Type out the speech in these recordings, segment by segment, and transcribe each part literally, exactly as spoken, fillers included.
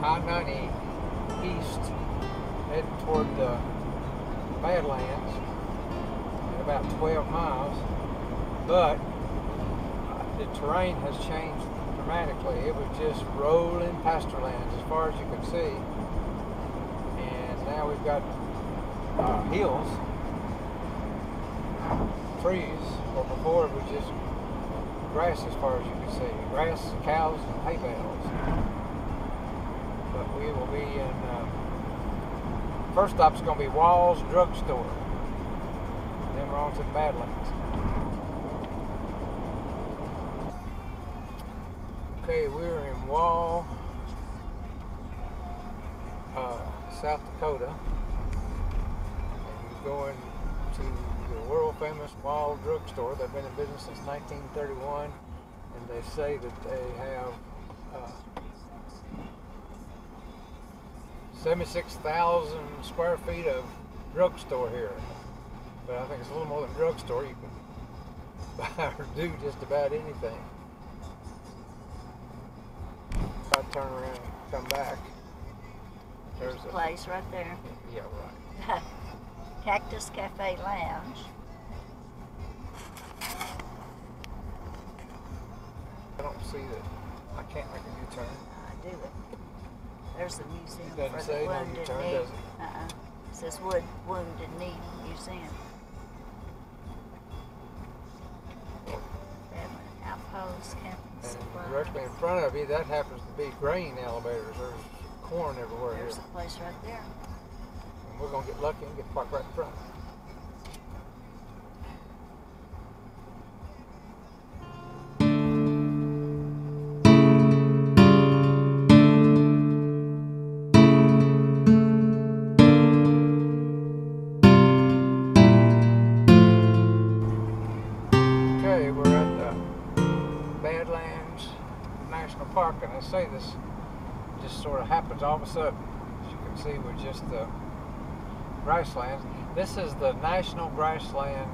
I ninety east, heading toward the Badlands at about twelve miles, but the terrain has changed dramatically. It was just rolling pasture lands as far as you could see, and now we've got uh, hills, trees, or before it was just grass as far as you could see. Grass, cows, and hay bales. But we will be in, uh, first stop's going to be Wall's Drugstore. Then we're on to the Badlands. Okay, we're in Wall, uh, South Dakota. And we're going to the world famous Wall Drugstore. They've been in business since nineteen thirty-one, and they say that they have uh, seventy-six thousand square feet of drugstore here. But I think it's a little more than drugstore. You can buy or do just about anything. If I turn around and come back, there's, there's a place right there. Yeah, right. Cactus Cafe Lounge. I don't see that. I can't make a U-turn. I do it. There's the museum It doesn't for say the no Wounded U-turn, Knee. does it? Uh-uh. It says Wood Wounded Knee Museum. Badland Outpost, Camping Supply. And directly in front of you, that happens to be grain elevators. There's corn everywhere There's here. a place right there. And we're going to get lucky and get parked right in front. Okay, we're at the Badlands National Park, and I say this just sort of happens all of a sudden. As you can see, we're just the grasslands. This is the National Grassland,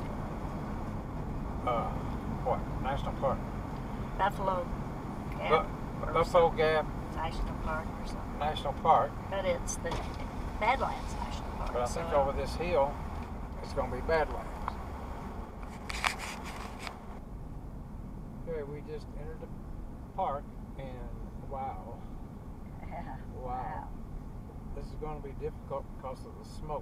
uh, what? National Park? Buffalo Gap. Bu Buffalo Gap National Park or something. National Park. But it's the Badlands National Park. But I think so over this hill, it's going to be Badlands. Okay, we just entered the park, and wow. Yeah. Wow. Wow. This is going to be difficult because of the smoke.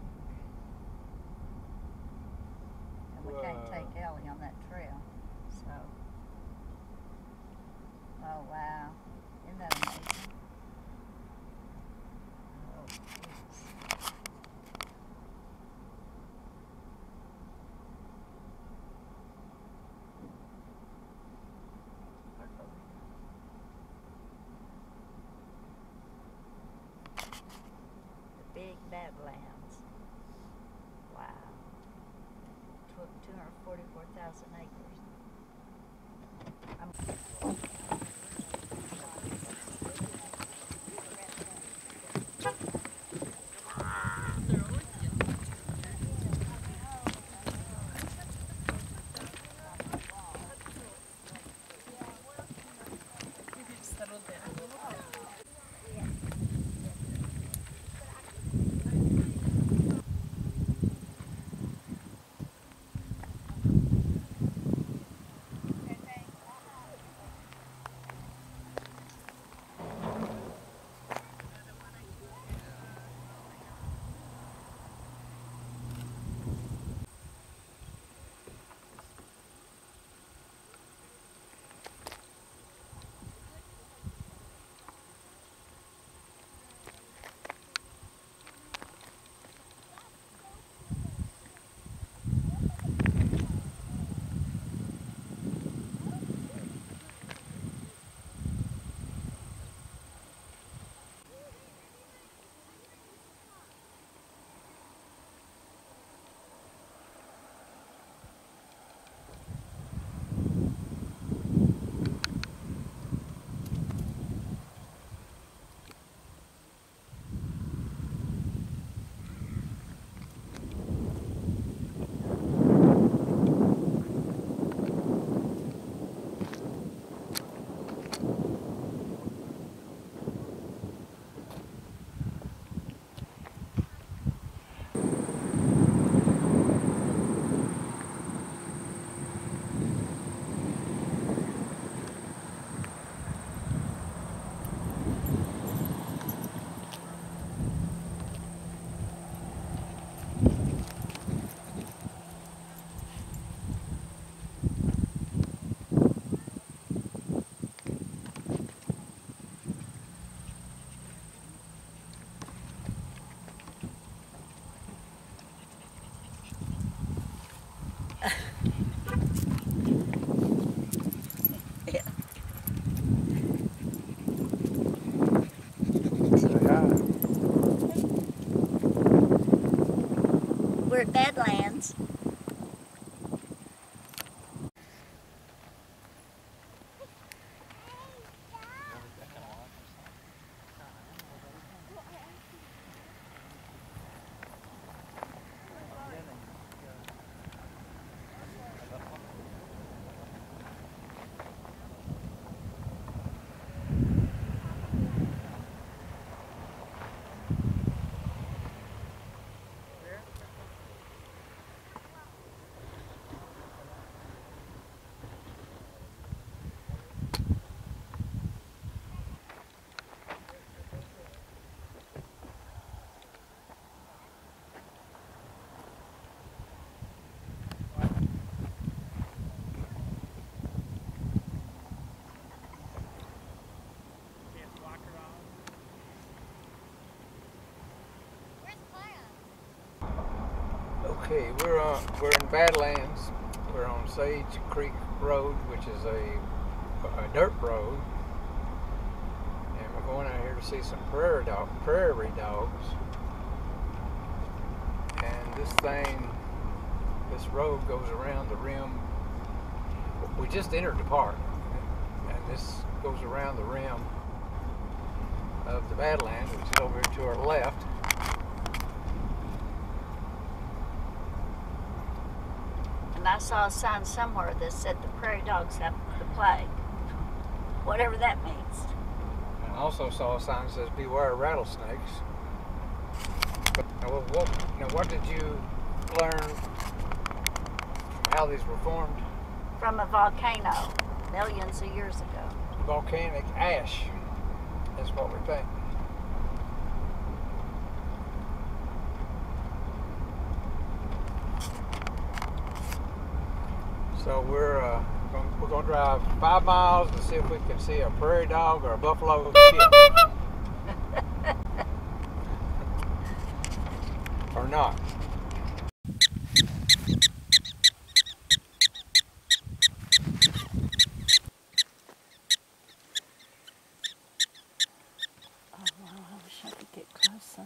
And we Whoa. can't take Ellie on that trail. So. Oh wow. Isn't that amazing? Oh goodness. Big Badlands. Wow. two hundred forty-four thousand acres. I'm We're at Badlands. Okay, we're on, we're in Badlands. We're on Sage Creek Road, which is a, a dirt road, and we're going out here to see some prairie dog, prairie dogs. And this thing, this road goes around the rim. We just entered the park, and this goes around the rim of the Badlands, which is over to our left. And I saw a sign somewhere that said the prairie dogs have the plague. Whatever that means. And I also saw a sign that says beware rattlesnakes. But now, what, now what did you learn from how these were formed? From a volcano millions of years ago. Volcanic ash is what we think. So we're uh, gonna, we're going to drive five miles to see if we can see a prairie dog or a buffalo shit. Or not. Oh wow, I wish I could get closer.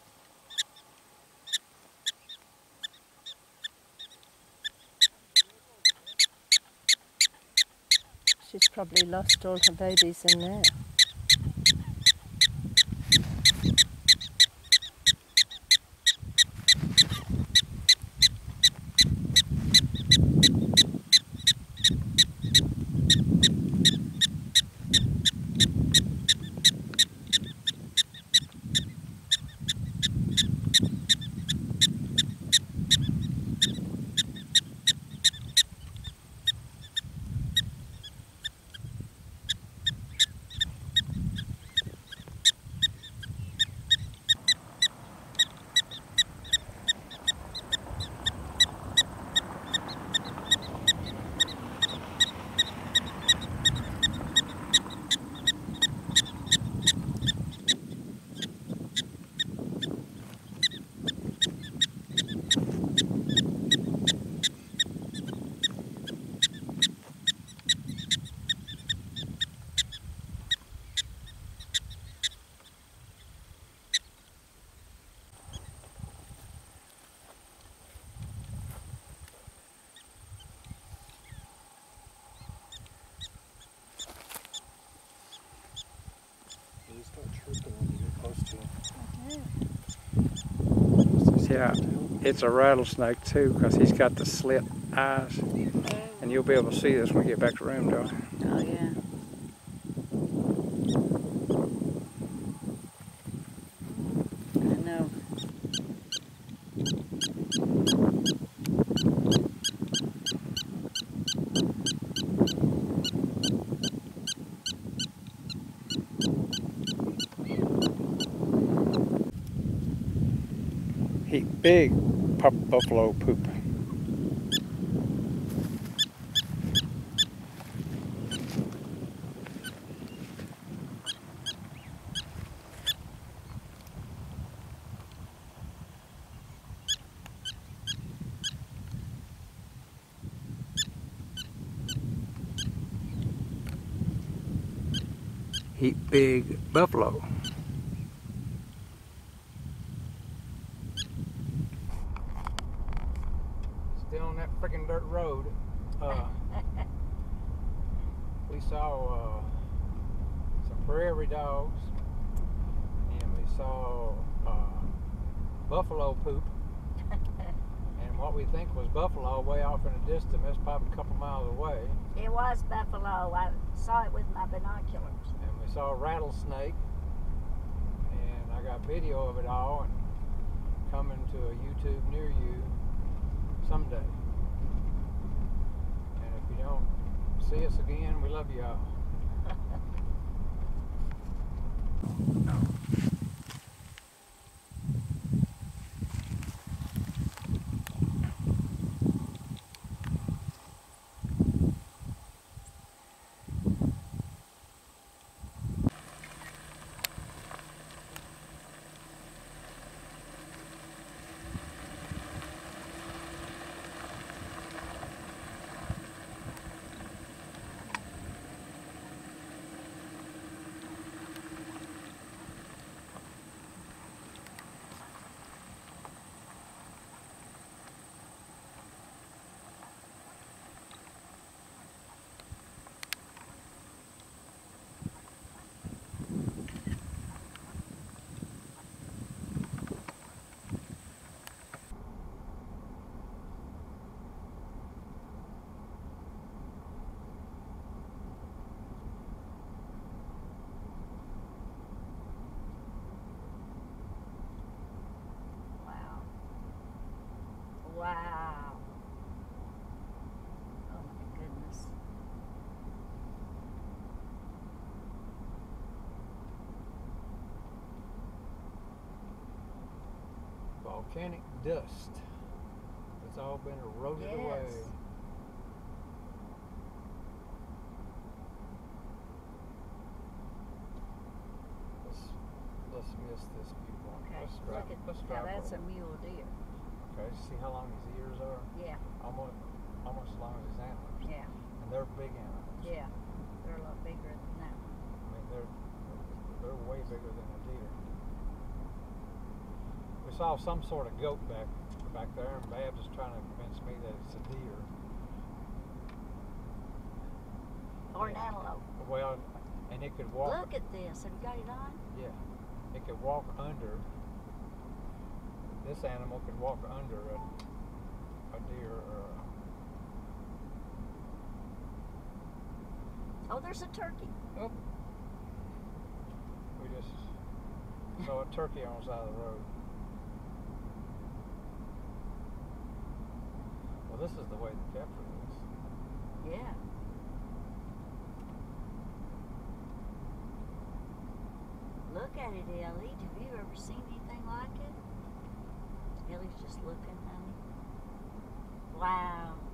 She's probably lost all her babies in there. Yeah, it's a rattlesnake too, because he's got the slit eyes. And you'll be able to see this when we get back to the room, don't you? Oh yeah. I know. He big pup buffalo poop. He big buffalo. freaking dirt road. Uh, we saw uh, some prairie dogs, and we saw uh, buffalo poop. And what we think was buffalo way off in the distance, that's probably a couple miles away. It was buffalo. I saw it with my binoculars. And we saw a rattlesnake, and I got video of it all, and coming to a YouTube near you someday. And if you don't see us again, we love you all. No. Wow. Oh my goodness. Volcanic dust. It's all been eroded Yes. away. Let's let's miss this viewpoint. Okay. Let's drive. Look at let's now. drive That's a over. mule deer. Okay, see how long his ears are? Yeah. Almost almost as long as his antlers. Yeah. And they're big animals. Yeah. They're a lot bigger than that. I mean, they're they're way bigger than a deer. We saw some sort of goat back back there, and Babs is trying to convince me that it's a deer. Or an antelope. Well, and it could walk. Look at this. Have you got it on? Yeah, it could walk under. This animal could walk under a, a deer or a, Oh, there's a turkey. oh. We just saw a turkey on the side of the road. Well, this is the way the capture is. Yeah. Look at it, Ellie. Have you ever seen anything like it? Ellie's just looking, honey. Wow.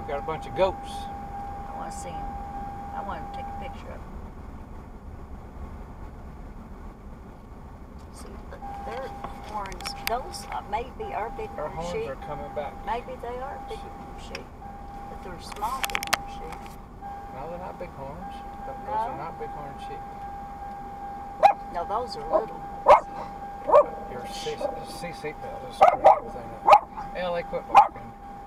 We got a bunch of goats. I want to see them. I want to take a picture of them. See, look, their horns, those uh, maybe are bigger Our than horns sheep. are coming back. Maybe they are bigger than sheep. But they're small bighorn sheep. No, they're not big horns. Those No. are not big horn sheep. No, those are little. Your C seatbelt is screwed everything up. Yeah, they quit barking.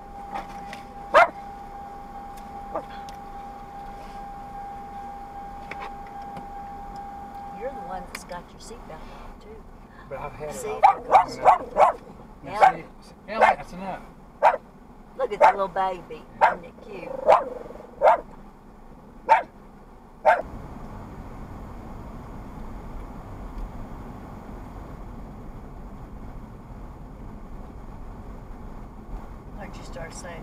You're the one that's got your seatbelt on, too. But I've had it See? all the Yeah. See, yeah, that's enough. Look at the little baby. Isn't it cute? Why'd you start saying?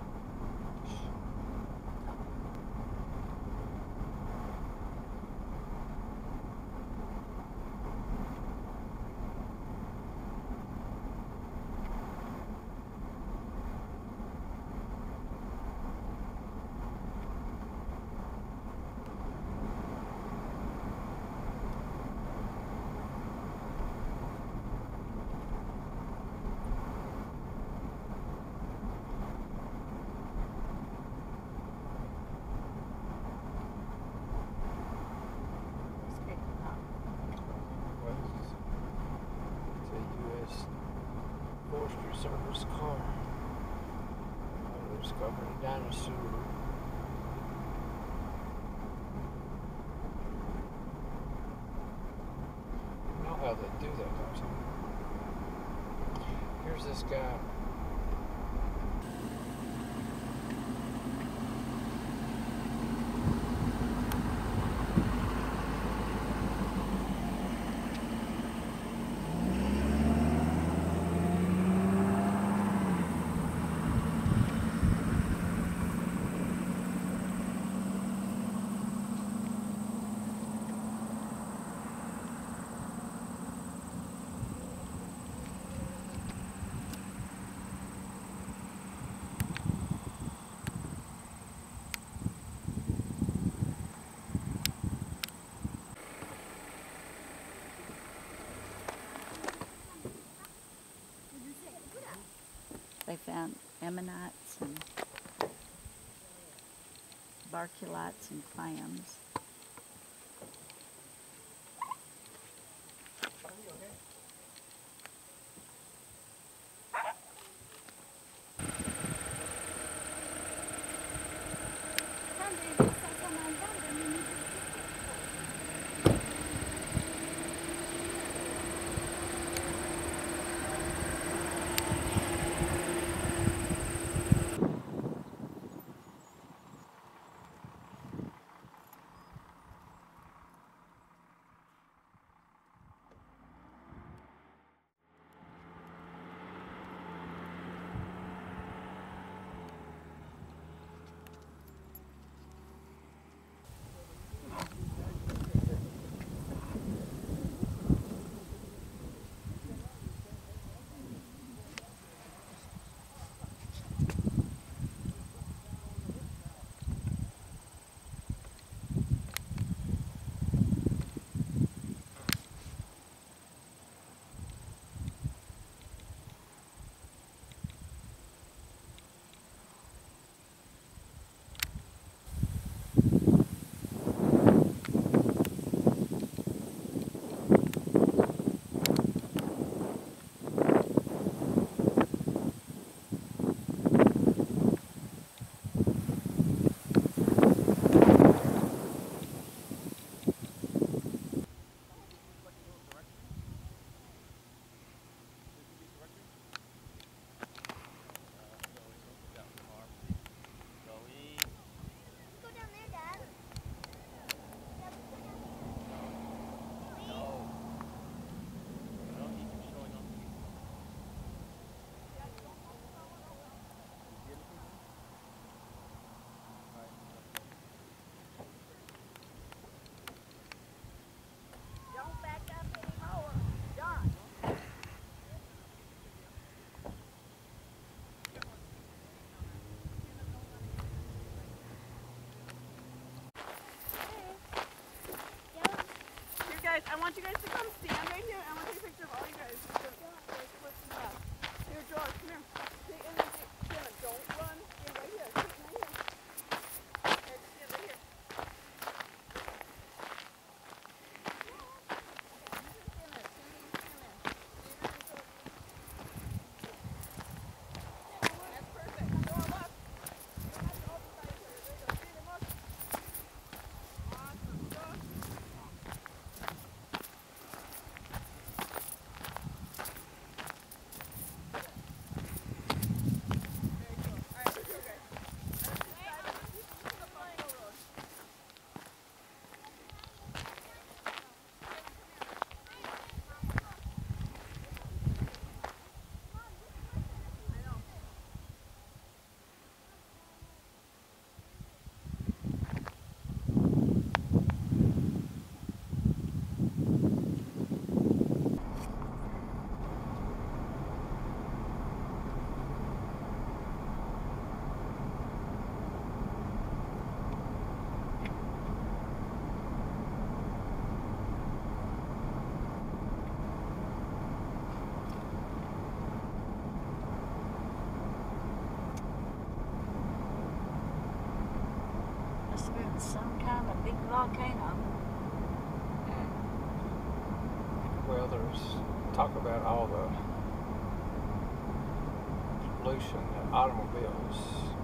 Forestry Service car. I was covered down the sewer. You know how they do that, don't you? Here's this guy. They found ammonites and barculites and clams. I want you guys to come stand right here. I want to take a picture of all you guys. Just like, listen to that. Here, George, come here. Stay in there. Stand, don't run. Stand right here. Stand right here. Okay, just stand right here. Must have been some kind of big volcano. Well, there's talk about all the pollution that automobiles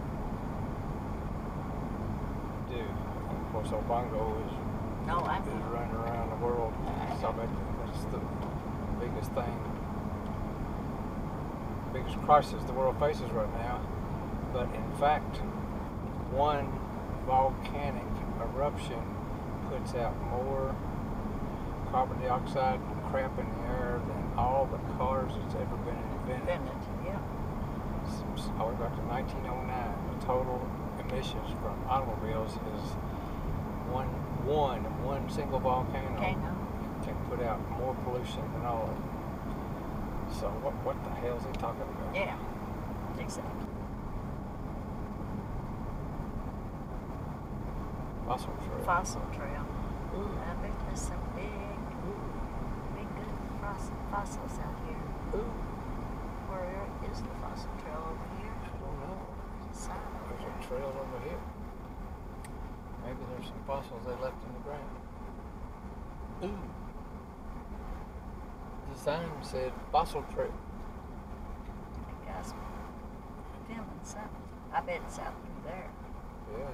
do. And of course, Obongo is, No, I is know. running around the world. So that, that's the biggest thing, biggest crisis the world faces right now. But in fact, one volcanic eruption puts out more carbon dioxide and crap in the air than all the cars that's ever been invented. Bennett, yeah. Since all the way back to nineteen oh nine, the total emissions from automobiles is one, one, one single volcano Volcano. can put out more pollution than all of them. So what, what the hell is he talking about? Yeah, exactly. Fossil trail. Fossil trail. Ooh. I bet there's some big, big good fos- fossils out here. Ooh. Where is the fossil trail over here? I don't know. There's a sign over There's a there. trail over here. Maybe there's some fossils they left in the ground. Ooh. The sign said fossil trail. The guy's filming something. I bet it's out through there. Yeah.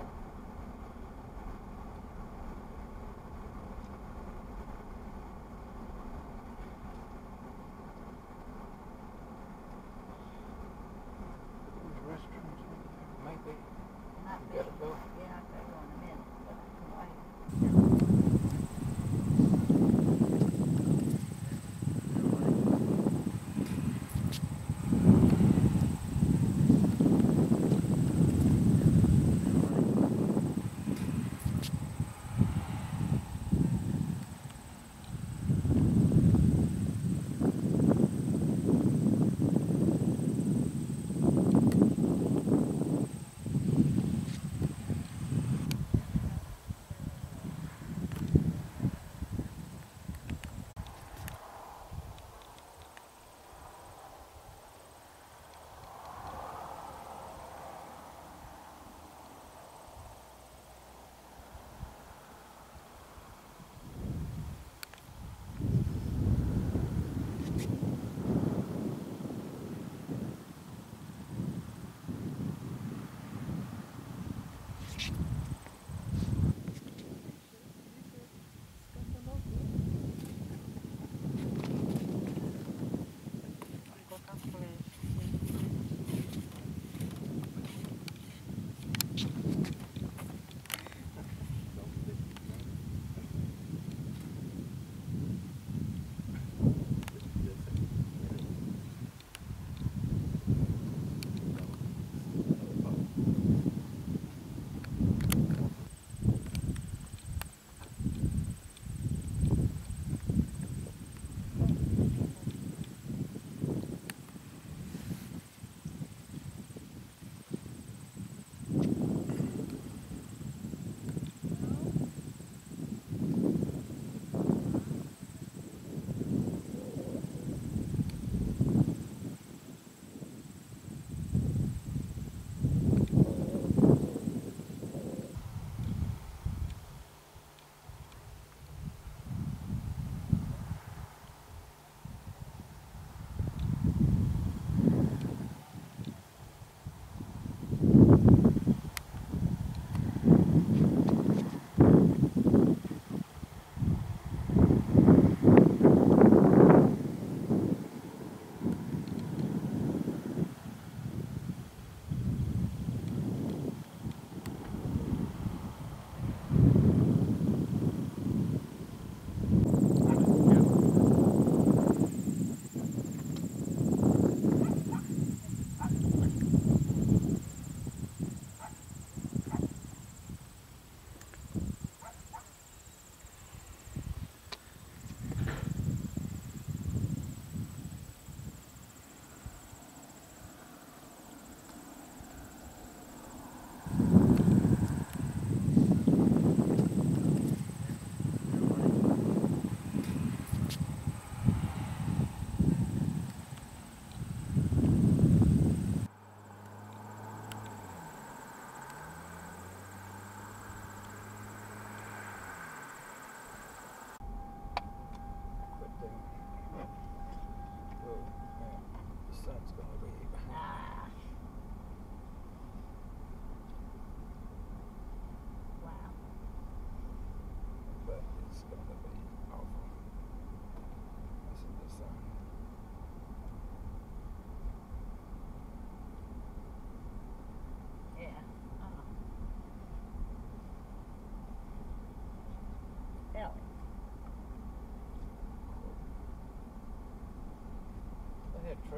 There's restrooms over there. Maybe. Not You big. gotta go. Yeah, I better go in a minute. But I can wait.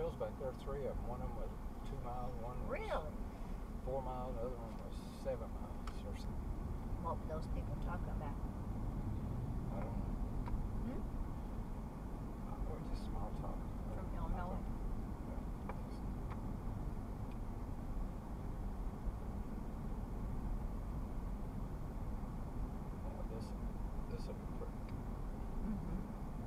trails back there, three of them. One of them was two miles, one was Really? four miles, the other one was seven miles or something. What were those people talking about? I don't know. Hmm? Uh, Or just small talk. From y'all know it? This, this will be pretty. Mm-hmm.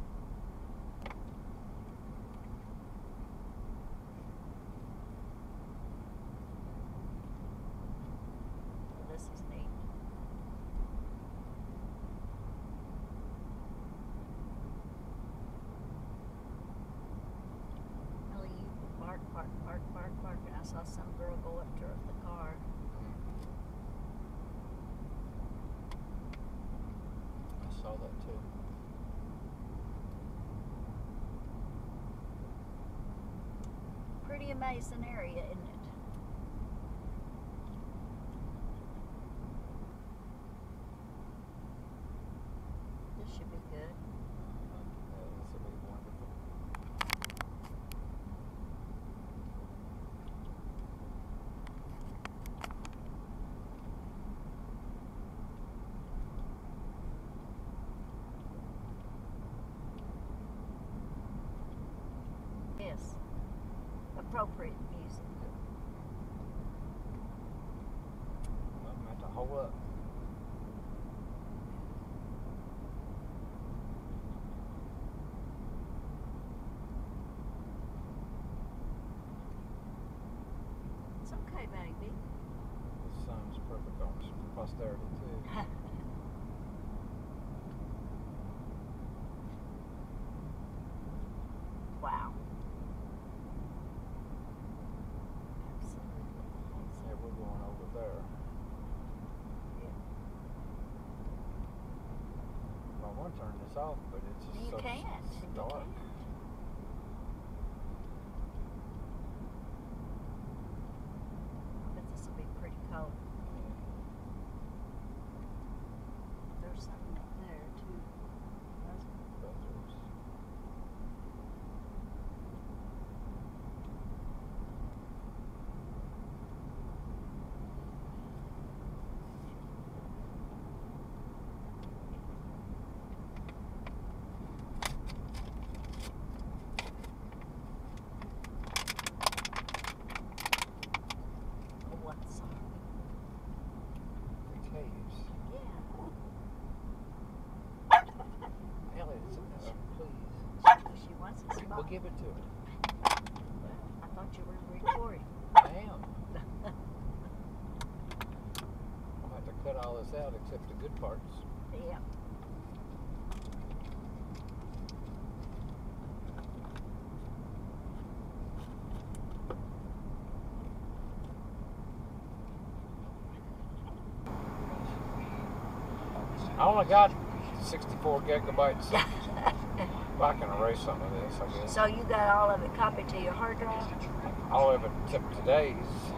Well, this is neat. Really, you could park, park, park, park, park, and I saw some girl go up to her with the car. I saw that too. Pretty amazing area, isn't it? This should be good. Yeah, this will be wonderful. Yes. Appropriate music. I'm going to hold up. It's okay, baby. The sun's perfect on posterity too. Wow. Absolutely. Yeah, we're going over there. Yeah. I want to turn this off, but it's just You so can't. s- You dark. can't. But this will be pretty cold. There's something up there too. Buzzards. Oh, what's on? The caves. Yeah. Elliot, uh, please. She wants a spot. We'll give it to her. Well, I thought you were recording. I am. I'll have to cut all this out except the good parts. Yeah. I only got sixty-four gigabytes. I can erase some of this, I guess. So you got all of it copied to your hard drive? All of it except today's.